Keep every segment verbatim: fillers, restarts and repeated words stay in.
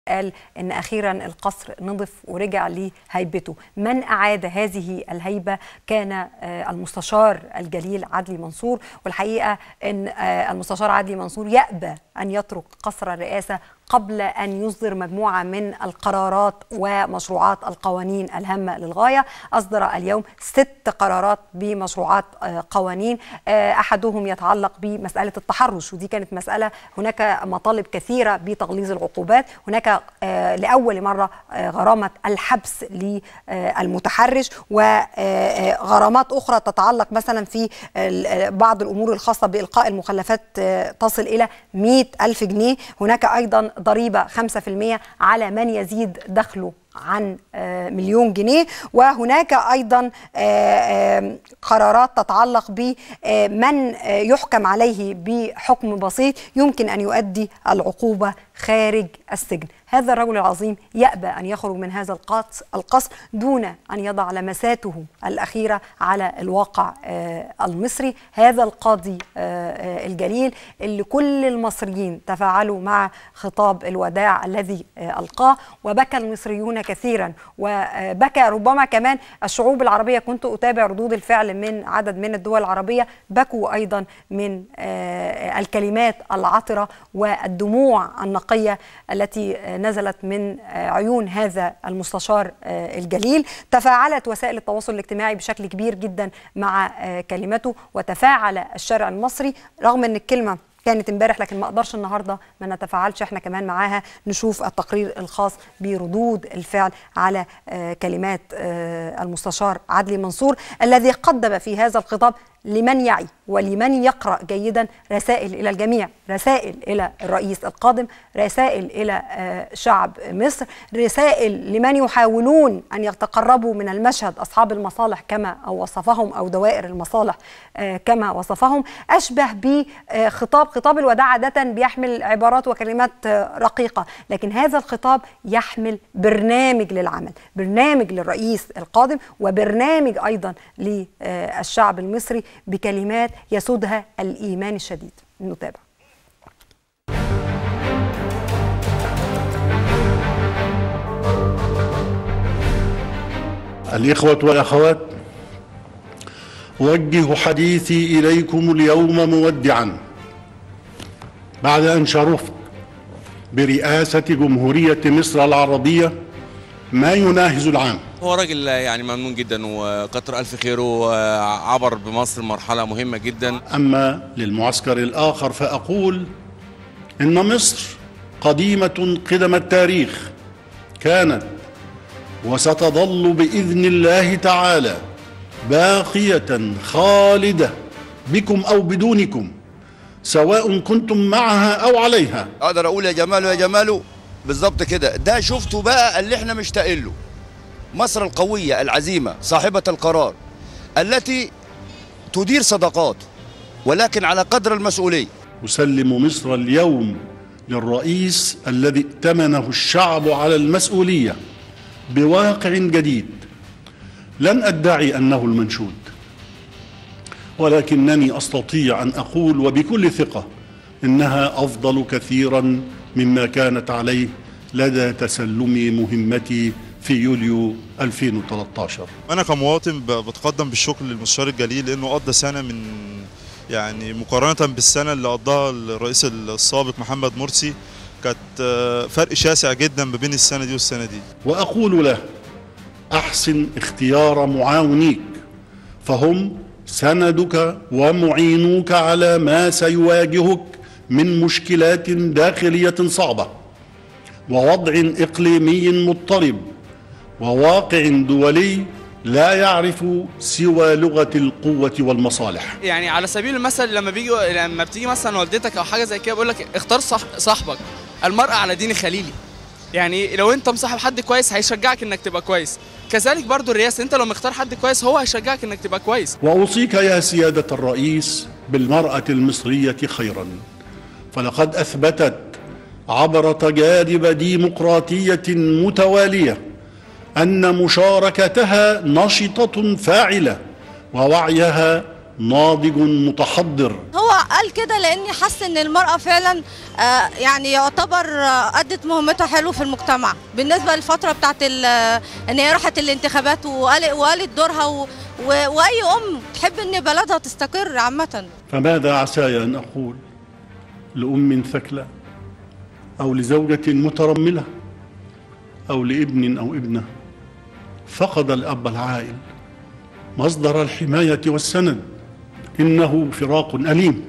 قال إن أخيرا القصر نضف ورجع لهيبته. من أعاد هذه الهيبة كان المستشار الجليل عدلي منصور، والحقيقة أن المستشار عدلي منصور يأبى أن يترك قصر الرئاسة قبل أن يصدر مجموعة من القرارات ومشروعات القوانين الهامة للغاية. أصدر اليوم ست قرارات بمشروعات قوانين، أحدهم يتعلق بمسألة التحرش، ودي كانت مسألة هناك مطالب كثيرة بتغليظ العقوبات. هناك لأول مرة غرامة الحبس للمتحرش، وغرامات أخرى تتعلق مثلا في بعض الأمور الخاصة بإلقاء المخلفات تصل إلى مئة ألف جنيه. هناك أيضا ضريبة خمسة بالمئة على من يزيد دخله عن مليون جنيه. وهناك أيضا قرارات تتعلق بمن يحكم عليه بحكم بسيط يمكن أن يؤدي العقوبة خارج السجن. هذا الرجل العظيم يأبى أن يخرج من هذا القصر دون أن يضع لمساته الأخيرة على الواقع المصري. هذا القاضي الجليل اللي كل المصريين تفاعلوا مع خطاب الوداع الذي ألقاه، وبكى المصريون كثيرا، وبكى ربما كمان الشعوب العربية. كنت أتابع ردود الفعل من عدد من الدول العربية، بكوا أيضا من الكلمات العطرة والدموع النقية التي نزلت من عيون هذا المستشار الجليل. تفاعلت وسائل التواصل الاجتماعي بشكل كبير جدا مع كلمته، وتفاعل الشارع المصري رغم أن الكلمة كانت امبارح، لكن ما اقدرش النهارده ما نتفاعلش احنا كمان معاها. نشوف التقرير الخاص بردود الفعل على كلمات المستشار عدلي منصور الذي قدم في هذا الخطاب لمن يعي ولمن يقرأ جيدا رسائل إلى الجميع، رسائل إلى الرئيس القادم، رسائل إلى شعب مصر، رسائل لمن يحاولون أن يتقربوا من المشهد أصحاب المصالح كما وصفهم، أو دوائر المصالح كما وصفهم. أشبه بخطاب خطاب الوداع عادة بيحمل عبارات وكلمات رقيقة، لكن هذا الخطاب يحمل برنامج للعمل، برنامج للرئيس القادم، وبرنامج أيضا للشعب المصري بكلمات يسودها الإيمان الشديد. نتابع. الإخوة والأخوات، أوجه حديثي إليكم اليوم مودعا بعد أن شرفت برئاسة جمهورية مصر العربية ما يناهز العام. هو راجل يعني ممنون جدا وكتر ألف خيره، وعبر بمصر مرحلة مهمة جدا. أما للمعسكر الآخر فأقول إن مصر قديمة قدم التاريخ، كانت وستظل بإذن الله تعالى باقية خالدة بكم أو بدونكم، سواء كنتم معها أو عليها. أقدر أقول يا جماله يا جماله بالظبط كده. ده شفتوا بقى اللي احنا مشتاقين له، مصر القوية العزيمة صاحبة القرار التي تدير صداقات ولكن على قدر المسؤولية. أسلم مصر اليوم للرئيس الذي ائتمنه الشعب على المسؤولية بواقع جديد. لن أدعي أنه المنشود، ولكنني أستطيع أن أقول وبكل ثقة إنها أفضل كثيرا مما كانت عليه لدى تسلمي مهمتي في يوليو ألفين وثلاثة عشر. أنا كمواطن بتقدم بالشكر للمستشار الجليل لأنه قضى سنة من يعني مقارنة بالسنة اللي قضاها الرئيس السابق محمد مرسي، كانت فرق شاسع جدا ما بين السنة دي والسنة دي. وأقول له: أحسن اختيار معاونيك، فهم سندك ومعينوك على ما سيواجهك من مشكلات داخلية صعبة، ووضع إقليمي مضطرب، وواقع دولي لا يعرف سوى لغة القوة والمصالح. يعني على سبيل المثل لما بيجي لما بتيجي مثلا والدتك او حاجه زي كده بيقول لك اختار صح صاحبك، المرء على دين خليلي. يعني لو انت مصاحب حد كويس هيشجعك انك تبقى كويس، كذلك برضو الرئاسه، انت لو مختار حد كويس هو هيشجعك انك تبقى كويس. واوصيك يا سيادة الرئيس بالمرأة المصرية خيرا، فلقد اثبتت عبر تجارب ديمقراطية متوالية أن مشاركتها نشطة فاعلة، ووعيها ناضج متحضر. هو قال كده لاني حس ان المرأة فعلا آه يعني يعتبر آه ادت مهمتها حلو في المجتمع بالنسبة للفترة بتاعت ان هي راحت الانتخابات وقالت وقالت دورها و و واي ام تحب ان بلدها تستقر عامة. فماذا عساي ان اقول لأم ثكلى او لزوجة مترملة او لابن او ابنة فقد الاب العائل مصدر الحماية والسند؟ إنه فراق أليم.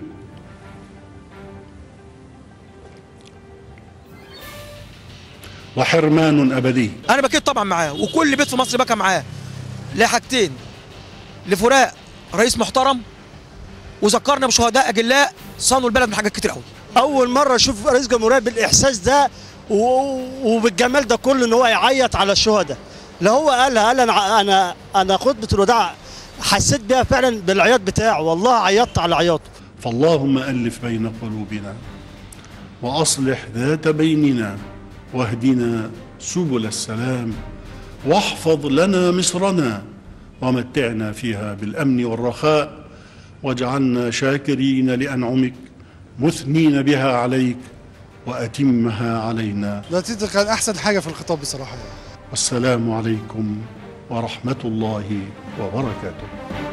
وحرمان أبدي. أنا بكيت طبعا معاه وكل بيت في مصر بكى معاه لحاجتين: لفراق رئيس محترم وذكرنا بشهداء أجلاء صانوا البلد من حاجات كتير قوي. أول مرة أشوف رئيس جمهورية بالإحساس ده وبالجمال ده كله إن هو يعيط على الشهداء. لا هو قالها قال أنا أنا أنا خطبة الوداع حسيت بيها فعلا بالعياط بتاعه، والله عيطت على عياطه. فاللهم ألف بين قلوبنا وأصلح ذات بيننا واهدنا سبل السلام واحفظ لنا مصرنا ومتعنا فيها بالأمن والرخاء واجعلنا شاكرين لأنعمك مثنين بها عليك وأتمها علينا. ده كان أحسن حاجة في الخطاب بصراحة. والسلام عليكم ورحمة الله وبركاته.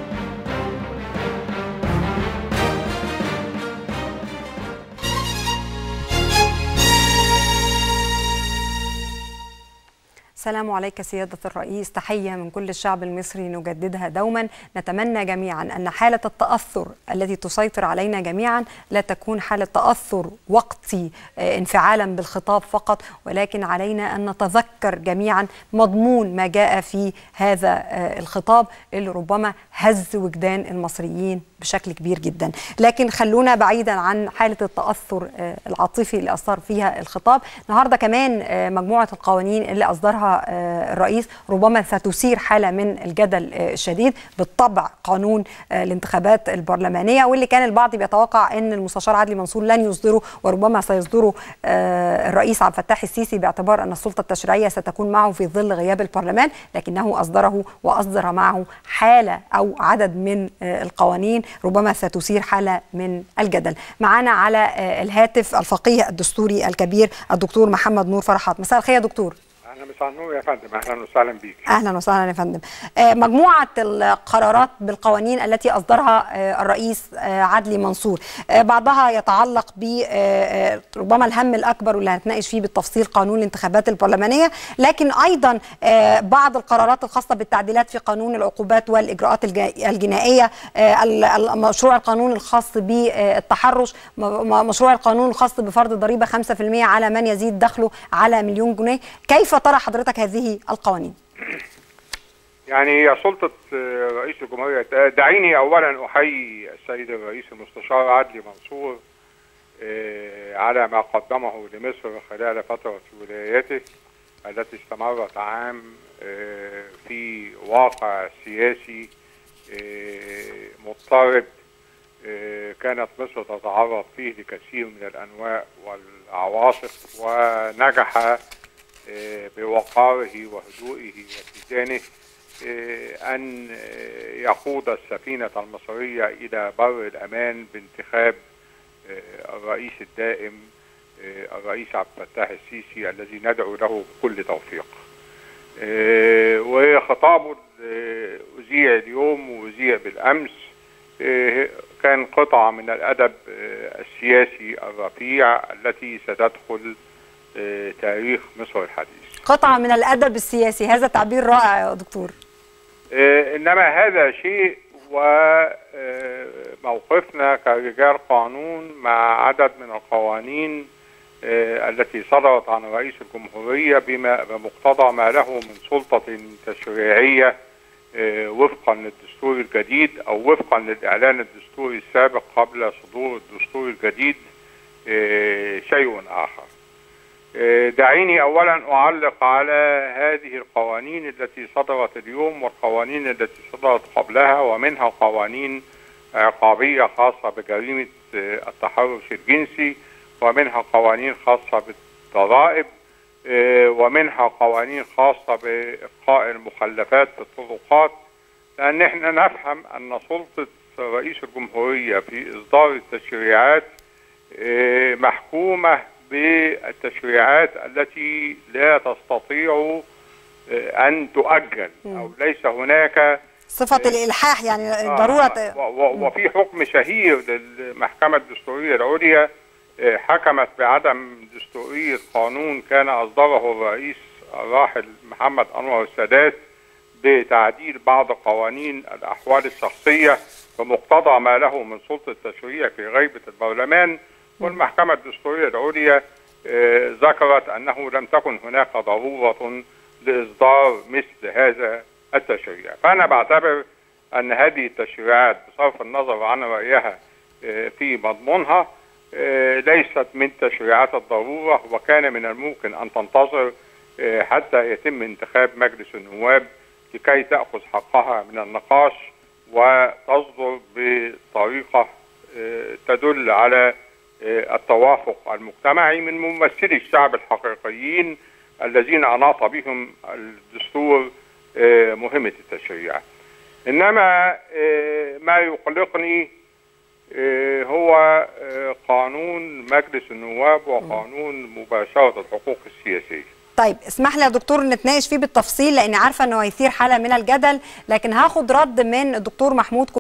السلام عليك سيادة الرئيس، تحية من كل الشعب المصري نجددها دوما. نتمنى جميعا أن حالة التأثر التي تسيطر علينا جميعا لا تكون حالة تأثر وقتي انفعالا بالخطاب فقط، ولكن علينا أن نتذكر جميعا مضمون ما جاء في هذا الخطاب اللي ربما هز وجدان المصريين بشكل كبير جدا. لكن خلونا بعيدا عن حالة التأثر العاطفي اللي أثر فيها الخطاب. النهاردة كمان مجموعة القوانين اللي أصدرها الرئيس ربما ستثير حالة من الجدل الشديد. بالطبع قانون الانتخابات البرلمانية، واللي كان البعض بيتوقع أن المستشار عدلي منصور لن يصدره وربما سيصدره الرئيس عبد الفتاح السيسي باعتبار أن السلطة التشريعية ستكون معه في ظل غياب البرلمان، لكنه أصدره وأصدر معه حالة أو عدد من القوانين ربما ستثير حالة من الجدل. معنا على الهاتف الفقيه الدستوري الكبير الدكتور محمد نور فرحات. مساء الخير يا دكتور. اهلا مساء النور يا فندم. اهلا وسهلا بيك. اهلا وسهلا يا فندم. مجموعه القرارات بالقوانين التي اصدرها الرئيس عدلي منصور، بعضها يتعلق ب ربما الهم الاكبر واللي هنتناقش فيه بالتفصيل قانون الانتخابات البرلمانيه، لكن ايضا بعض القرارات الخاصه بالتعديلات في قانون العقوبات والاجراءات الجنائيه، مشروع القانون الخاص بالتحرش، مشروع القانون الخاص بفرض ضريبه خمسة في المئة على من يزيد دخله على مليون جنيه. كيف ترى حضرتك هذه القوانين؟ يعني يا سلطة رئيس الجمهورية، دعيني أولا أحيي السيد الرئيس المستشار عدلي منصور على ما قدمه لمصر خلال فترة ولايته التي استمرت عام في واقع سياسي مضطرب كانت مصر تتعرض فيه لكثير من الأنواع والعواصف، ونجح بوقاره وهدوئه واتزانه أن يقود السفينة المصرية إلى بر الأمان بانتخاب الرئيس الدائم الرئيس عبد الفتاح السيسي الذي ندعو له بكل توفيق. وخطابه أذيع اليوم وأذيع بالأمس كان قطعة من الأدب السياسي الرفيع التي ستدخل تاريخ مصر الحديث. قطعة من الأدب السياسي، هذا تعبير رائع يا دكتور. إنما هذا شيء، وموقفنا كرجال قانون مع عدد من القوانين التي صدرت عن رئيس الجمهورية بما بمقتضى ما له من سلطة تشريعية وفقا للدستور الجديد أو وفقا للإعلان الدستوري السابق قبل صدور الدستور الجديد شيء آخر. دعيني أولا أعلق على هذه القوانين التي صدرت اليوم والقوانين التي صدرت قبلها، ومنها قوانين عقابية خاصة بجريمة التحرش الجنسي، ومنها قوانين خاصة بالضرائب، ومنها قوانين خاصة بإبقاء المخلفات في الطرقات، لأن احنا نفهم أن سلطة رئيس الجمهورية في إصدار التشريعات محكومة بالتشريعات التي لا تستطيع أن تؤجل أو ليس هناك صفة الإلحاح، يعني ضرورة. وفي حكم شهير للمحكمة الدستورية العليا حكمت بعدم دستورية قانون كان أصدره الرئيس الراحل محمد أنور السادات بتعديل بعض قوانين الأحوال الشخصية بمقتضى ما له من سلطة تشريع في غيبة البرلمان. والمحكمة الدستورية العليا ذكرت أنه لم تكن هناك ضرورة لإصدار مثل هذا التشريع. فأنا بعتبر أن هذه التشريعات بصرف النظر عن رأيها في مضمونها ليست من تشريعات الضرورة، وكان من الممكن أن تنتظر حتى يتم انتخاب مجلس النواب لكي تأخذ حقها من النقاش وتصدر بطريقة تدل على التوافق المجتمعي من ممثلي الشعب الحقيقيين الذين أناط بهم الدستور مهمة التشريع. إنما ما يقلقني هو قانون مجلس النواب وقانون مباشرة الحقوق السياسية. طيب اسمح لي يا دكتور نتناقش فيه بالتفصيل، لأني عارفة أنه هيثير حالة من الجدل، لكن هاخد رد من الدكتور محمود